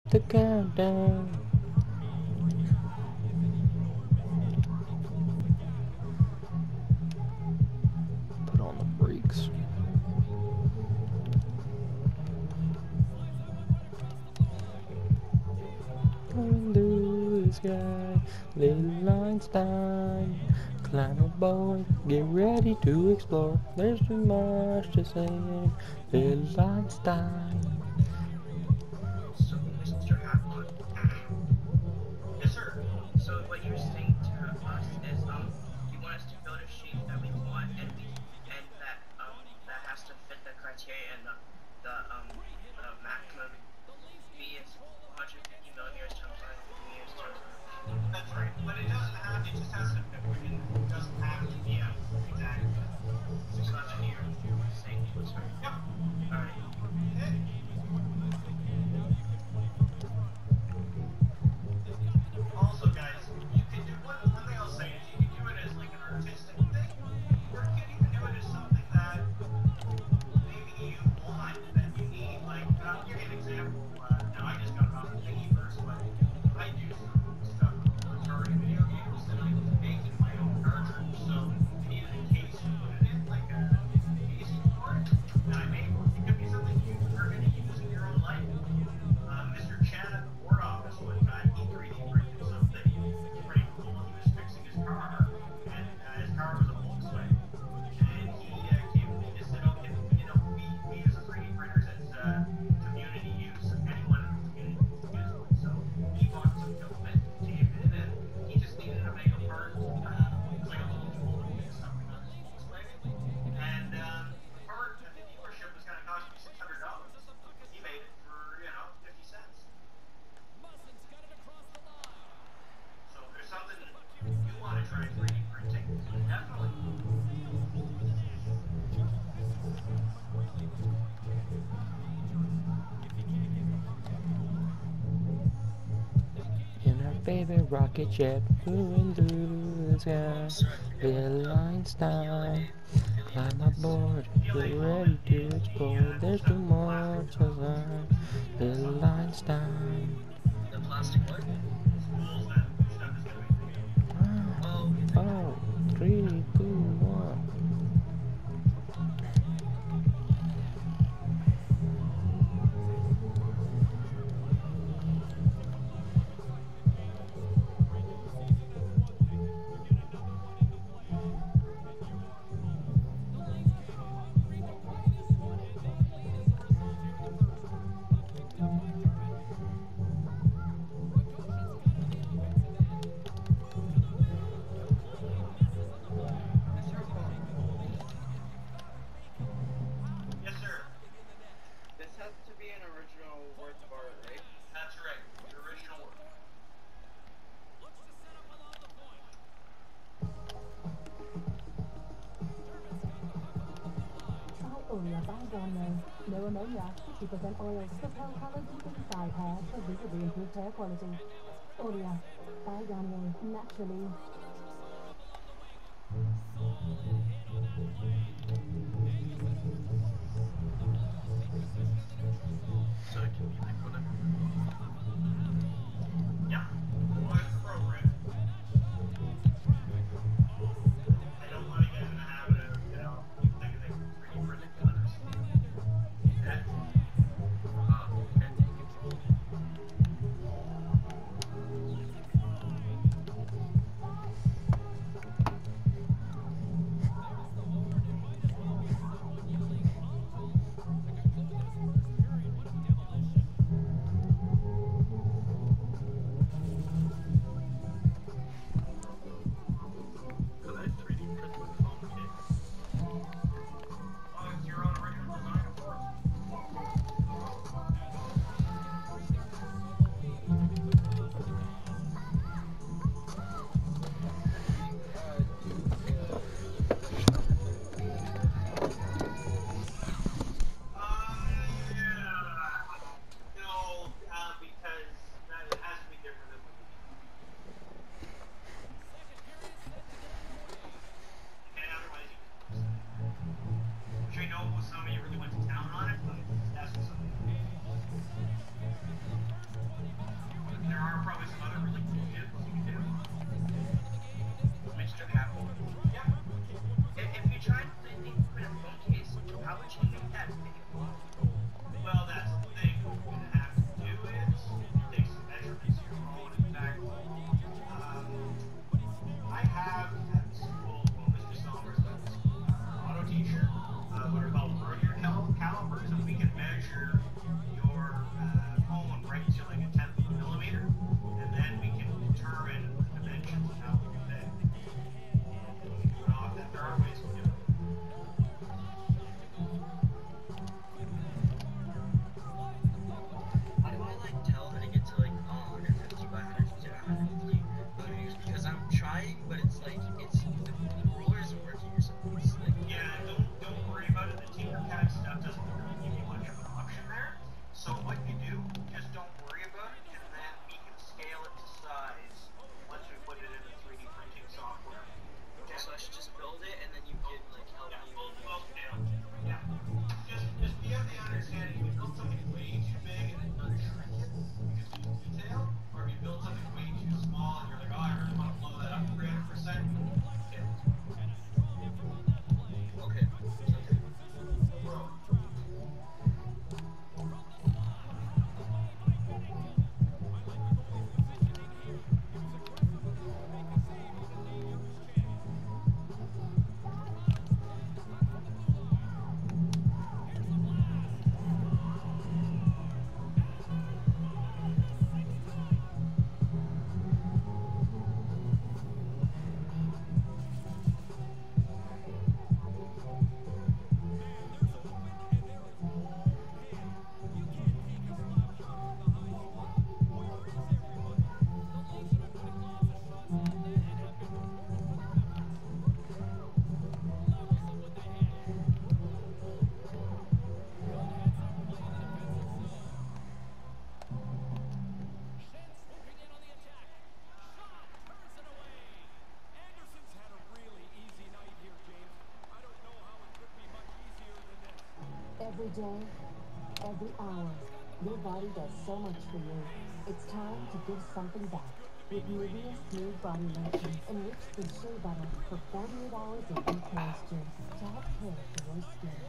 the countdown. Put on the brakes. Going through the sky, little Einstein. Climb aboard, get ready to explore. There's too much to say, little Einstein. So, Mr. Hackbot. Yes, sir. So what you're saying to us is, you want us to build a shape that we want, and that has to fit the criteria, and the maximum B is 150 millimeters times 150 meters times 150. That's right. But it doesn't have. It just has to. It doesn't have to be a exact. So that's what you're saying. Sorry. Yep. All right. Okay. Also, guys, you can do one thing I'll say is you can do it as like an artistic thing, or you can even do it as something that maybe you want, that you need. Like, I'll give you an example. Now, I just got it off the Thingiverse, but I do some stuff for Atari video games, and I was making my own cartridge, so you needed a case to put it in, like a casing for it, and I made one. It could be something you are going to use in your own life. Mr. Chad at the board office one time, he 3D printed something pretty cool. He was fixing his car, and his car was a Volkswagen. And he came to me and said, "Okay, we use the 3D printers as community use. Anyone in the community can use one." So he bought some filament, came in, and he just needed to make a part. It was like a little tool or something on his Volkswagen. And the part at the dealership was going to cost me $600. He made it for 50 cents. So if there's something you want to try 3D printing, definitely. In our favorite rocket jet, moving through the sky, little Einstein. Climb aboard, get ready to explore. There's too much to learn, little Einstein. The plastic what? Tools that stuff is going to be. Oh. Oh, 3, 2, 1. Yes, sir. This has to be an original work of art, right? That's right. The original work. Sau Ulla Bygone, no ammonia, 50% oil, propel color deepens side hair for visibly improved hair quality. Ulla Bygone, naturally. So it can be like whatever. Yeah. Well, it's appropriate. I don't want to get in the habit of, thinking they can 3D print colors. Okay? Okay. to like a 10th of a millimeter, and then we can determine the dimensions of how big. There are ways to do it. How do I like tell that it gets to like 150 by 150 by 150 millimeters? Because I'm trying, but it's like the ruler isn't working or something. It's like Yeah, don't worry about it. The Tinkercad stuff doesn't really give you much of an option there. So what you do, just don't worry about it, and then we can scale it to size once we put it in the 3D printing software. okay, so I should just build it and then you can like help Yeah, me. full scale. Yeah. Just be of the understanding if you build something way too big and it doesn't shrink it because you use detail, or if you build something way too small and you're like, oh, I really want to blow that up 300%, okay. Okay. Bro. Every day, every hour, your body does so much for you. It's time to give something back. With Nivea Smooth Body Lotion, enriched with shea butter for 48 hours of deep moisture to help care for your skin.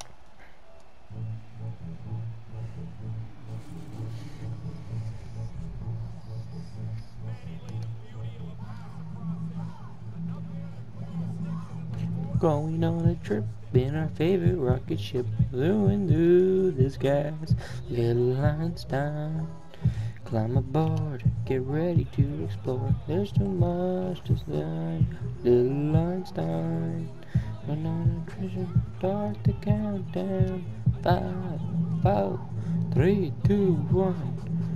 Going on a trip in our favorite rocket ship, flying through the skies. Little Einstein, climb aboard, get ready to explore. There's too much to see. Little Einstein, when on a treasure, start the countdown. 5, 4, 3, 2, 1.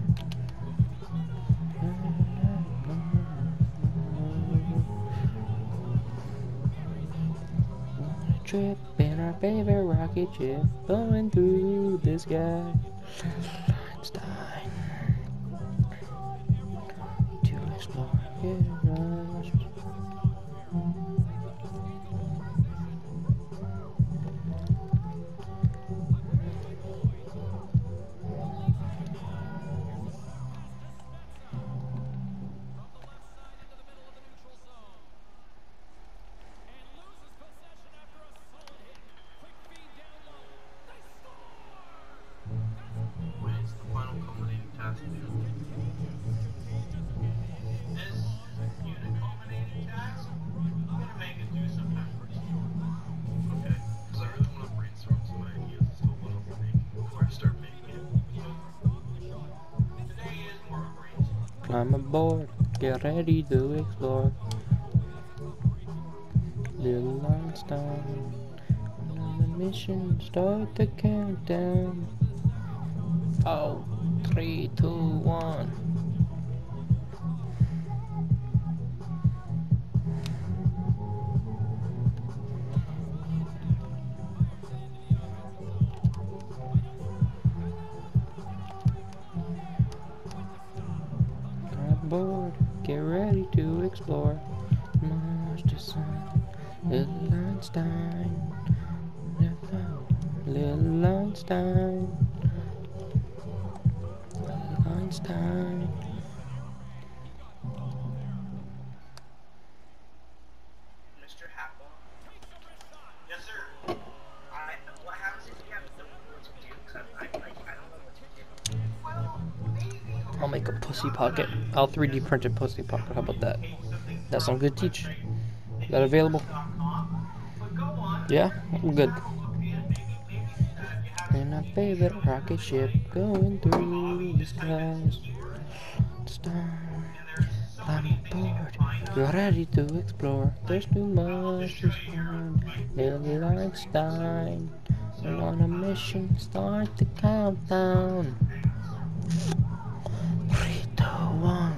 Trip in our favorite rocket ship, going through the sky. Einstein to explore. When it's the final culminating task to do. This unit culminating task, I'm gonna make it do some efforts. Okay. Because I really want to brainstorm some ideas as to what I'll be making before I start making it. Today is more of a brainstorm. Climb aboard, get ready to explore. Little Einstein, on the mission, start the countdown. 4, 3, 2, 1. Climb aboard, get ready to explore. Mars to Sun, Little Einstein, Little Einstein, Little Einstein. Mr. Hackball, Yes, sir. what happens if you have no clue what to do? Because I don't know what to do. Well, maybe. I'll make a pussy pocket. I'll 3D print a pussy pocket. How about that? That sound good, Teach? Is that available? But go on. Yeah? I'm good. Have a look in. Maybe you have And I favorite rocket ship going through the skies. Star, climb aboard, you're ready to explore. There's too much to find. Neil Einstein, and on a mission, start the countdown. 3, 2, 1.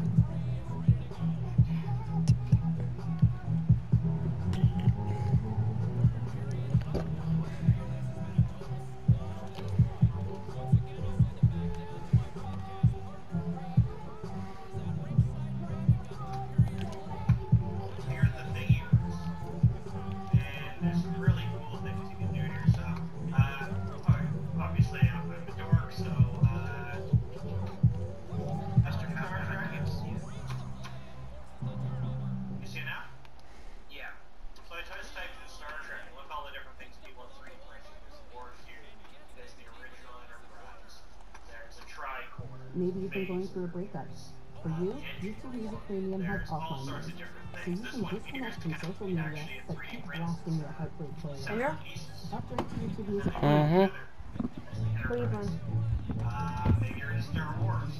Here at the venues, and there's some really cool things you can do here. So, obviously I'm a dork, so Mr. Howard, I can't see it. You see it now? Yeah. So I just typed in Star Trek and look all the different things people have 3D printed. There's Warcube, there's the original Enterprise, there's a tricorder. Maybe you've been going through a breakup. For you, YouTube Music Premium has There's all offline sorts mode, of different so things. you This can one disconnect here's from social media actually a but 3D keep print blasting your heartbreak playlist. separate pieces. Upgrade to YouTube Music Mm-hmm. Premium. What are you playing? Maybe you're into Star Wars.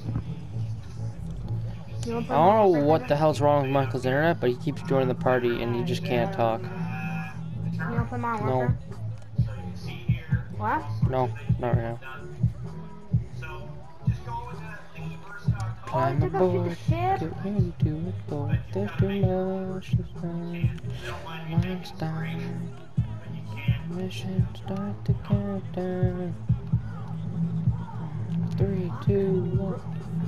You wanna I play don't know Mass what Effect? the hell's wrong with Michael's internet, but he keeps joining the party and he just can't talk. You wanna play Modern No. Warfare? So you can see here. What? No, not right now. So just go into thingiverse.com. Climb took us to the aboard, ship. get ready to explore. There's too much to find. They don't mind you taking Einstein, inspiration, but you can't. mission, start the countdown. 3, 2, 1.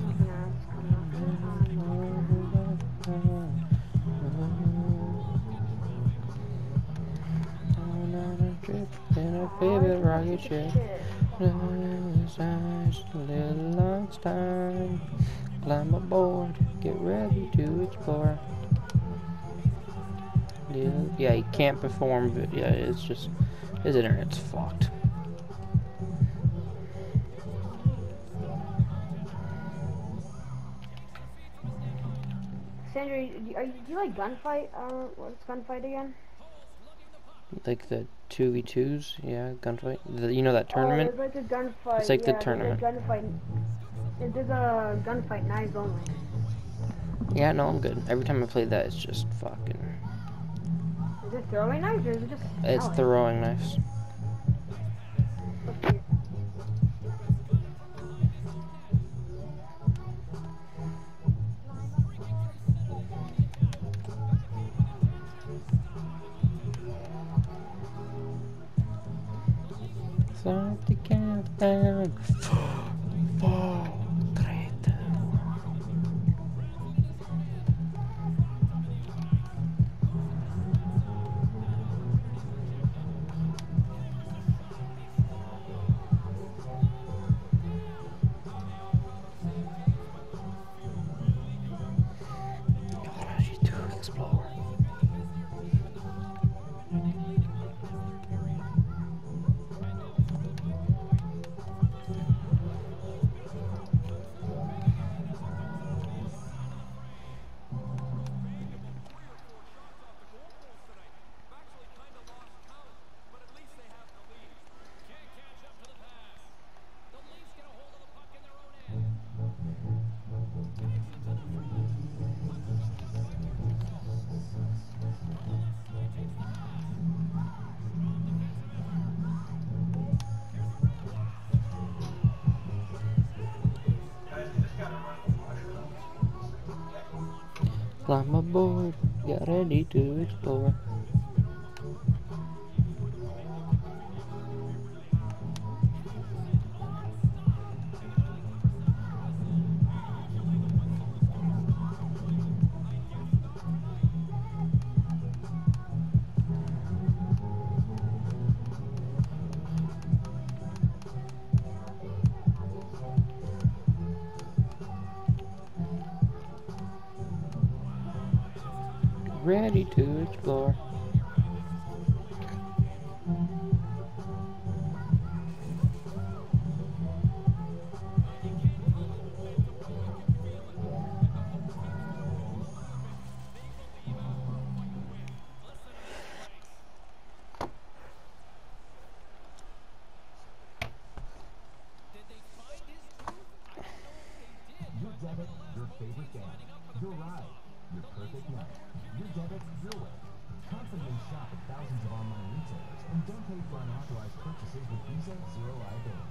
On a trip in a favorite rocket ship. Little Einstein, climb aboard, get ready to explore. Yeah, he can't perform, but yeah, it's just his internet's fucked. Sandra, do you like Gunfight? What's Gunfight again? Like the 2v2s, yeah, gunfight. You know that tournament? There's like a gunfight. It's like the yeah, tournament. There's a gunfight. There's a gunfight knives only. Yeah, no, I'm good. Every time I play that, it's just fucking. Is it throwing knives or is it just? It's melee? throwing knives. Let's see. Start the countdown. 4, 3, 2, 1. You're ready to explore. Guys, we just gotta run the mushrooms. Climb aboard, get ready to explore. Ready to explore. debit, your favorite band. Your ride, your perfect night. Your debit, your way. Confidently shop at thousands of online retailers and don't pay for unauthorized purchases with Visa Zero Liability.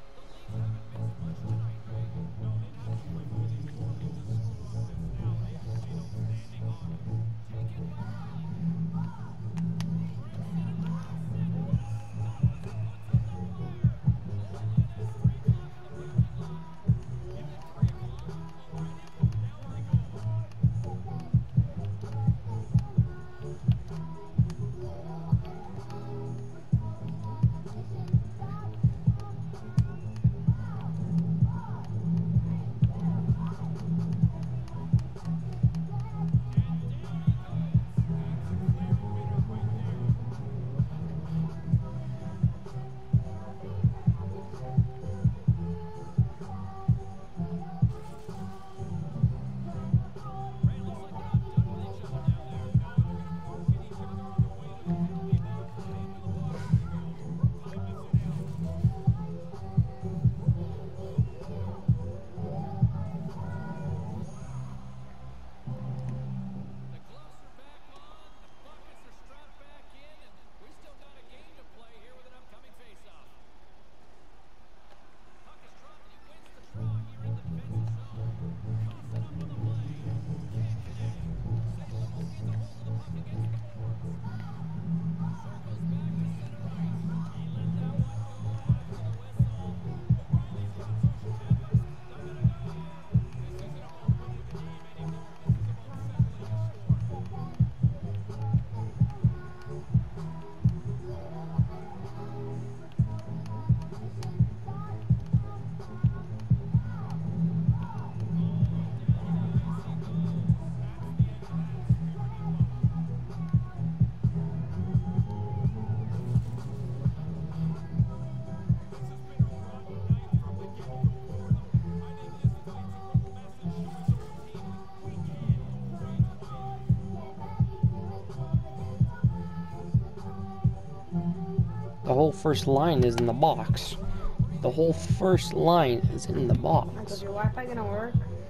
The whole first line is in the box. The whole first line is in the Uncle, box. is your Wi-Fi gonna work?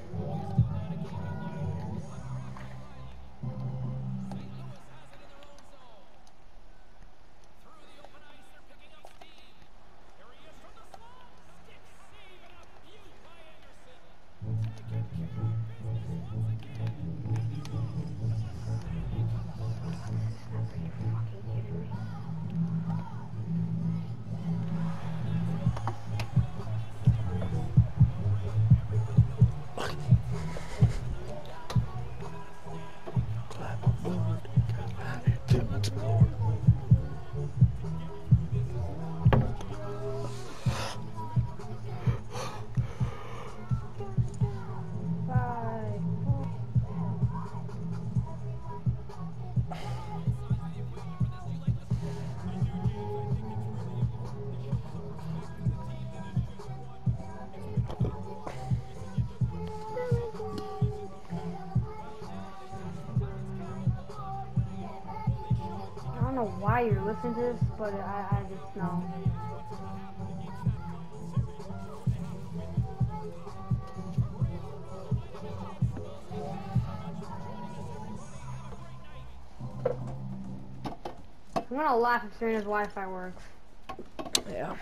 Bye. I don't know why you're listening to this, but I just know. I'm gonna laugh if Serena's Wi-Fi works. Yeah.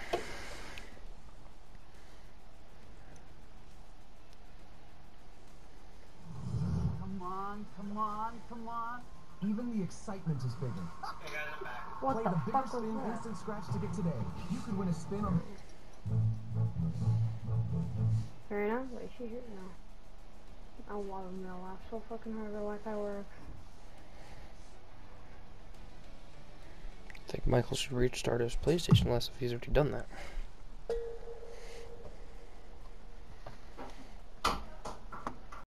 Come on, come on, come on. Even the excitement is bigger. Okay, guys, I'm back. What Play the the Bigger fuck was Spin that? Instant Scratch ticket today. You could win a spin on... Serena? Wait, she's here now. Oh, wow, I'm gonna laugh so fucking hard. The Wi-Fi works. I think Michael should restart his PlayStation less if he's already done that.